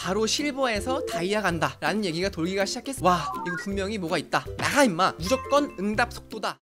바로 실버에서 다이아 간다 라는 얘기가 돌기가 시작했어. 와, 이거 분명히 뭐가 있다. 나가 임마. 무조건 응답 속도다.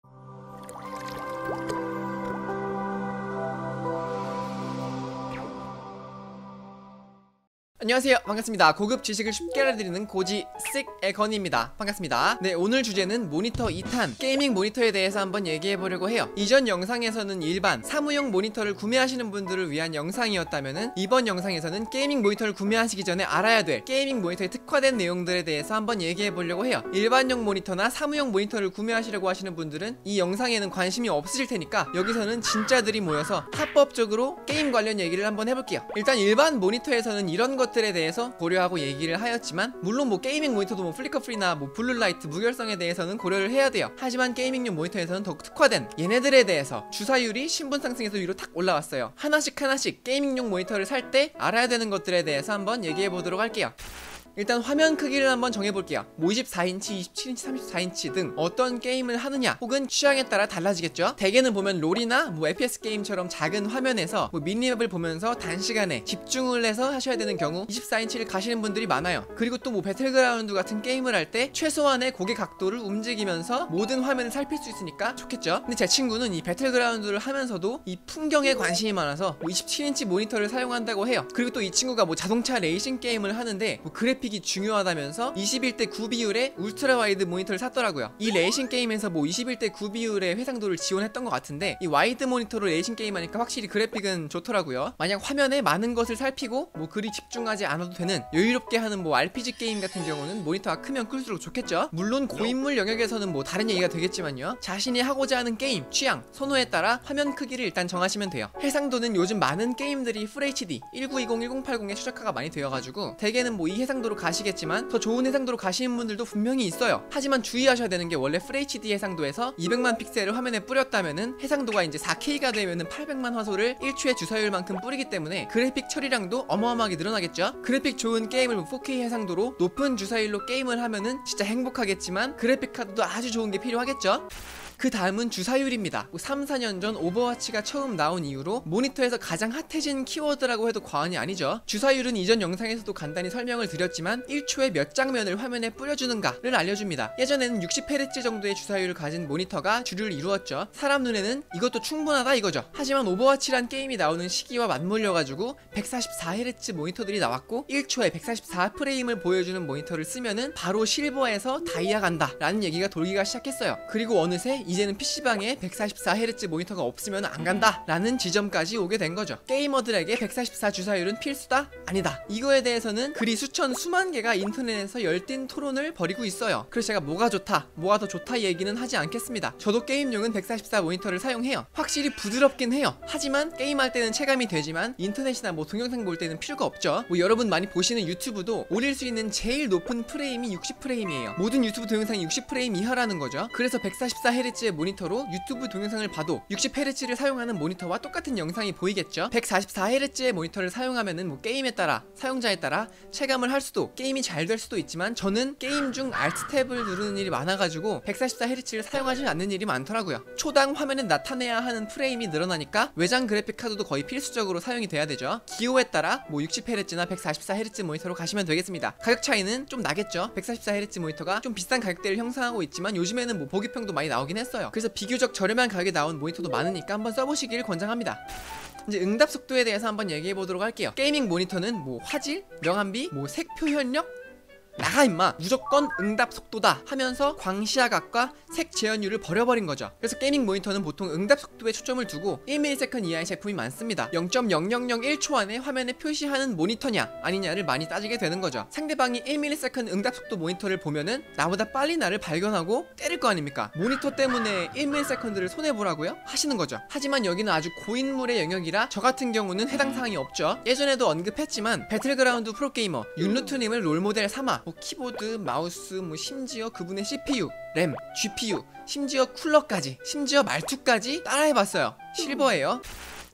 안녕하세요, 반갑습니다. 고급 지식을 쉽게 알려드리는 고지 쓱에건입니다. 반갑습니다. 네, 오늘 주제는 모니터 2탄 게이밍 모니터에 대해서 한번 얘기해보려고 해요. 이전 영상에서는 일반 사무용 모니터를 구매하시는 분들을 위한 영상이었다면은 이번 영상에서는 게이밍 모니터를 구매하시기 전에 알아야 될 게이밍 모니터에 특화된 내용들에 대해서 한번 얘기해보려고 해요. 일반용 모니터나 사무용 모니터를 구매하시려고 하시는 분들은 이 영상에는 관심이 없으실 테니까 여기서는 진짜들이 모여서 합법적으로 게임 관련 얘기를 한번 해볼게요. 일단 일반 모니터에서는 이런 것들에 대해서 고려하고 얘기를 하였지만, 물론 뭐 게이밍 모니터도 뭐 플리커프리나 뭐 블루라이트 무결성에 대해서는 고려를 해야 돼요. 하지만 게이밍용 모니터에서는 더욱 특화된 얘네들에 대해서 주사율이 신분 상승에서 위로 탁 올라왔어요. 하나씩 게이밍용 모니터를 살 때 알아야 되는 것들에 대해서 한번 얘기해 보도록 할게요. 일단 화면 크기를 한번 정해볼게요. 뭐 24인치, 27인치, 34인치 등 어떤 게임을 하느냐 혹은 취향에 따라 달라지겠죠. 대개는 보면 롤이나 뭐 FPS 게임처럼 작은 화면에서 뭐 미니맵을 보면서 단시간에 집중을 해서 하셔야 되는 경우 24인치를 가시는 분들이 많아요. 그리고 또 뭐 배틀그라운드 같은 게임을 할 때 최소한의 고개 각도를 움직이면서 모든 화면을 살필 수 있으니까 좋겠죠. 근데 제 친구는 이 배틀그라운드를 하면서도 이 풍경에 관심이 많아서 뭐 27인치 모니터를 사용한다고 해요. 그리고 또 이 친구가 뭐 자동차 레이싱 게임을 하는데 뭐 그래픽이 중요하다면서 21대 9 비율의 울트라 와이드 모니터를 샀더라고요. 이 레이싱 게임에서 뭐 21대 9 비율의 회상도를 지원했던 것 같은데, 이 와이드 모니터로 레이싱 게임 하니까 확실히 그래픽은 좋더라고요. 만약 화면에 많은 것을 살피고 뭐 그리 집중하지 않아도 되는 여유롭게 하는 뭐 RPG 게임 같은 경우는 모니터가 크면 클수록 좋겠죠. 물론 고인물 영역에서는 뭐 다른 얘기가 되겠지만요, 자신이 하고자 하는 게임, 취향, 선호에 따라 화면 크기를 일단 정하시면 돼요. 해상도는 요즘 많은 게임들이 FHD 1920, 1080에 최적화가 많이 되어가지고 대개는 뭐 이 해상도로 가시겠지만 더 좋은 해상도로 가시는 분들도 분명히 있어요. 하지만 주의하셔야 되는 게, 원래 FHD 해상도에서 200만 픽셀을 화면에 뿌렸다면은 해상도가 이제 4K가 되면은 800만 화소를 1초의 주사율만큼 뿌리기 때문에 그래픽 처리량도 어마어마하게 늘어나겠죠. 그래픽 좋은 게임을 4K 해상도로 높은 주사율로 게임을 하면은 진짜 행복하겠지만 그래픽 카드도 아주 좋은 게 필요하겠죠. 그 다음은 주사율입니다. 3, 4년 전 오버워치가 처음 나온 이후로 모니터에서 가장 핫해진 키워드라고 해도 과언이 아니죠. 주사율은 이전 영상에서도 간단히 설명을 드렸지만 1초에 몇 장면을 화면에 뿌려주는가를 알려줍니다. 예전에는 60Hz 정도의 주사율을 가진 모니터가 주류를 이루었죠. 사람 눈에는 이것도 충분하다 이거죠. 하지만 오버워치란 게임이 나오는 시기와 맞물려가지고 144Hz 모니터들이 나왔고 1초에 144프레임을 보여주는 모니터를 쓰면은 바로 실버에서 다이아 간다 라는 얘기가 돌기가 시작했어요. 그리고 어느새 이제는 PC방에 144Hz 모니터가 없으면 안 간다 라는 지점까지 오게 된 거죠. 게이머들에게 144 주사율은 필수다? 아니다. 이거에 대해서는 글이 수천 수만 개가 인터넷에서 열띤 토론을 벌이고 있어요. 그래서 제가 뭐가 좋다, 뭐가 더 좋다 얘기는 하지 않겠습니다. 저도 게임용은 144 모니터를 사용해요. 확실히 부드럽긴 해요. 하지만 게임할 때는 체감이 되지만 인터넷이나 뭐 동영상 볼 때는 필요가 없죠. 뭐 여러분 많이 보시는 유튜브도 올릴 수 있는 제일 높은 프레임이 60프레임이에요. 모든 유튜브 동영상이 60프레임 이하라는 거죠. 그래서 144Hz 의 모니터로 유튜브 동영상을 봐도 60Hz를 사용하는 모니터와 똑같은 영상이 보이겠죠. 144Hz의 모니터를 사용하면은 뭐 게임에 따라, 사용자에 따라 체감을 할 수도, 게임이 잘 될 수도 있지만 저는 게임 중 Alt 탭을 누르는 일이 많아가지고 144Hz를 사용하지 않는 일이 많더라고요. 초당 화면에 나타내야 하는 프레임이 늘어나니까 외장 그래픽 카드도 거의 필수적으로 사용이 돼야 되죠. 기호에 따라 뭐 60Hz나 144Hz 모니터로 가시면 되겠습니다. 가격 차이는 좀 나겠죠. 144Hz 모니터가 좀 비싼 가격대를 형성하고 있지만 요즘에는 뭐 보기평도 많이 나오긴 했어요. 그래서 비교적 저렴한 가격에 나온 모니터도 많으니까 한번 써보시길 권장합니다. 이제 응답 속도에 대해서 한번 얘기해 보도록 할게요. 게이밍 모니터는 뭐 화질, 명암비, 뭐 색 표현력, 나가 임마 무조건 응답 속도다 하면서 광시야각과 색 재현율을 버려버린 거죠. 그래서 게이밍 모니터는 보통 응답 속도에 초점을 두고 1ms 이하의 제품이 많습니다. 0.0001초 안에 화면에 표시하는 모니터냐 아니냐를 많이 따지게 되는 거죠. 상대방이 1ms 응답 속도 모니터를 보면은 나보다 빨리 나를 발견하고 때릴 거 아닙니까? 모니터 때문에 1ms를 손해보라고요? 하시는 거죠. 하지만 여기는 아주 고인물의 영역이라 저 같은 경우는 해당 사항이 없죠. 예전에도 언급했지만 배틀그라운드 프로게이머 윤루트님을 롤모델 삼아 뭐 키보드, 마우스, 뭐 심지어 그분의 CPU, 램, GPU, 심지어 쿨러까지, 심지어 말투까지 따라해봤어요. 실버예요.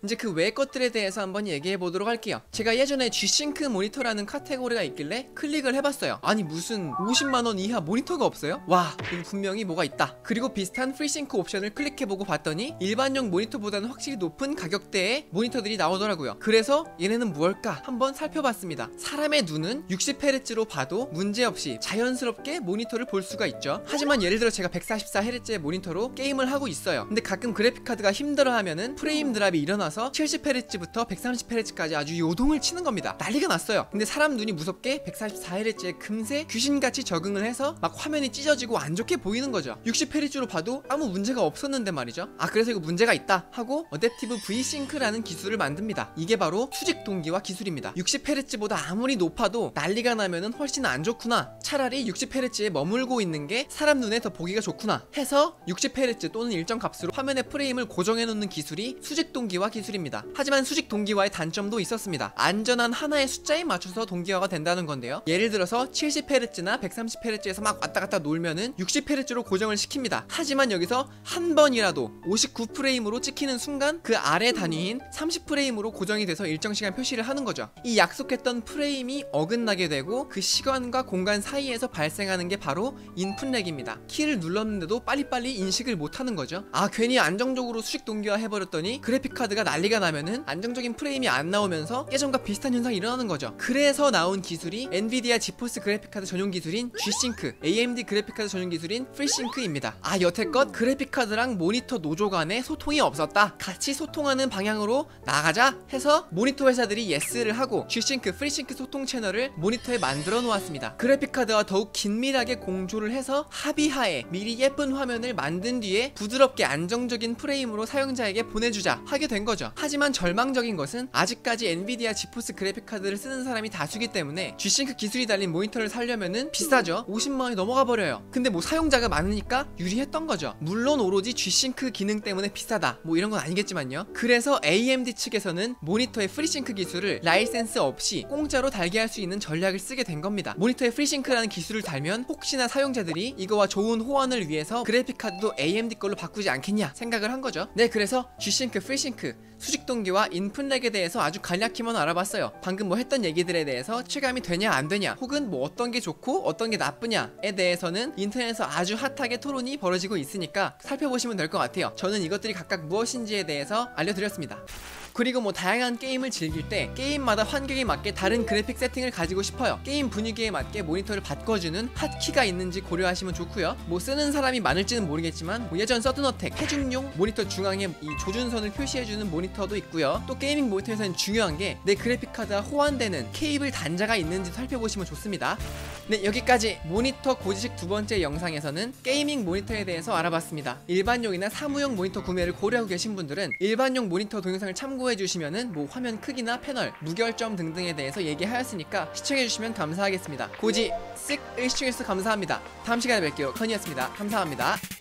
이제 그 외 것들에 대해서 한번 얘기해 보도록 할게요. 제가 예전에 G싱크 모니터라는 카테고리가 있길래 클릭을 해봤어요. 아니 무슨 50만원 이하 모니터가 없어요? 와, 이거 분명히 뭐가 있다. 그리고 비슷한 프리싱크 옵션을 클릭해보고 봤더니 일반용 모니터보다는 확실히 높은 가격대의 모니터들이 나오더라고요. 그래서 얘네는 무엇일까 한번 살펴봤습니다. 사람의 눈은 60Hz로 봐도 문제없이 자연스럽게 모니터를 볼 수가 있죠. 하지만 예를 들어 제가 144Hz의 모니터로 게임을 하고 있어요. 근데 가끔 그래픽카드가 힘들어하면은 프레임 드랍이 일어나서 70Hz부터 130Hz까지 아주 요동을 치는 겁니다. 난리가 났어요. 근데 사람 눈이 무섭게 144Hz에 금세 귀신같이 적응을 해서 막 화면이 찢어지고 안 좋게 보이는 거죠. 60Hz로 봐도 아무 문제가 없었는데 말이죠. 아, 그래서 이거 문제가 있다 하고 어댑티브 V싱크라는 기술을 만듭니다. 이게 바로 수직 동기화 기술입니다. 60Hz보다 아무리 높아도 난리가 나면은 훨씬 안 좋구나, 차라리 60Hz에 머물고 있는 게 사람 눈에 더 보기가 좋구나 해서 60Hz 또는 일정 값으로 화면의 프레임을 고정해 놓는 기술이 수직 동기화 기술입니다. 하지만 수직 동기화의 단점도 있었습니다. 안전한 하나의 숫자에 맞춰서 동기화가 된다는 건데요. 예를 들어서 70Hz나 130Hz에서 막 왔다 갔다 놀면은 60Hz로 고정을 시킵니다. 하지만 여기서 한 번이라도 59프레임으로 찍히는 순간 그 아래 단위인 30프레임으로 고정이 돼서 일정 시간 표시를 하는 거죠. 이 약속했던 프레임이 어긋나게 되고 그 시간과 공간 사이에서 발생하는 게 바로 인풋 렉입니다. 키를 눌렀는데도 빨리빨리 인식을 못하는 거죠. 아, 괜히 안정적으로 수직 동기화 해버렸더니 그래픽카드가 난리가 나면은 안정적인 프레임이 안 나오면서 예전과 비슷한 현상이 일어나는 거죠. 그래서 나온 기술이 엔비디아 지포스 그래픽카드 전용 기술인 G싱크, AMD 그래픽카드 전용 기술인 FreeSync입니다. 아, 여태껏 그래픽카드랑 모니터 노조 간에 소통이 없었다, 같이 소통하는 방향으로 나가자 해서 모니터 회사들이 예스를 하고 G싱크, FreeSync 소통 채널을 모니터에 만들어 놓았습니다. 그래픽카드와 더욱 긴밀하게 공조를 해서 합의하에 미리 예쁜 화면을 만든 뒤에 부드럽게 안정적인 프레임으로 사용자에게 보내주자 하게 된 거죠. 하지만 절망적인 것은 아직까지 엔비디아 지포스 그래픽카드를 쓰는 사람이 다수기 때문에 G싱크 기술이 달린 모니터를 사려면은 비싸죠. 50만원이 넘어가 버려요. 근데 뭐 사용자가 많으니까 유리했던 거죠. 물론 오로지 G싱크 기능 때문에 비싸다 뭐 이런 건 아니겠지만요. 그래서 AMD 측에서는 모니터의 FreeSync 기술을 라이센스 없이 공짜로 달게 할 수 있는 전략을 쓰게 된 겁니다. 모니터에 FreeSync라는 기술을 달면 혹시나 사용자들이 이거와 좋은 호환을 위해서 그래픽카드도 AMD 걸로 바꾸지 않겠냐 생각을 한 거죠. 네, 그래서 G싱크, FreeSync, 수직 동기와 인풋 렉에 대해서 아주 간략히만 알아봤어요. 방금 뭐 했던 얘기들에 대해서 체감이 되냐 안 되냐, 혹은 뭐 어떤 게 좋고 어떤 게 나쁘냐에 대해서는 인터넷에서 아주 핫하게 토론이 벌어지고 있으니까 살펴보시면 될 것 같아요. 저는 이것들이 각각 무엇인지에 대해서 알려드렸습니다. 그리고 뭐 다양한 게임을 즐길 때 게임마다 환경에 맞게 다른 그래픽 세팅을 가지고 싶어요. 게임 분위기에 맞게 모니터를 바꿔주는 핫키가 있는지 고려하시면 좋고요. 뭐 쓰는 사람이 많을지는 모르겠지만 뭐 예전 서든어택 해중용 모니터 중앙에 이 조준선을 표시해주는 모니터도 있고요. 또 게이밍 모니터에서는 중요한 게 내 그래픽카드와 호환되는 케이블 단자가 있는지 살펴보시면 좋습니다. 네, 여기까지 모니터 고지식 두 번째 영상에서는 게이밍 모니터에 대해서 알아봤습니다. 일반용이나 사무용 모니터 구매를 고려하고 계신 분들은 일반용 모니터 동영상을 참고해주시면은 뭐 화면 크기나 패널, 무결점 등등에 대해서 얘기하였으니까 시청해주시면 감사하겠습니다. 고지 쓱을 시청해주셔서 감사합니다. 다음 시간에 뵐게요. 컨이었습니다. 감사합니다.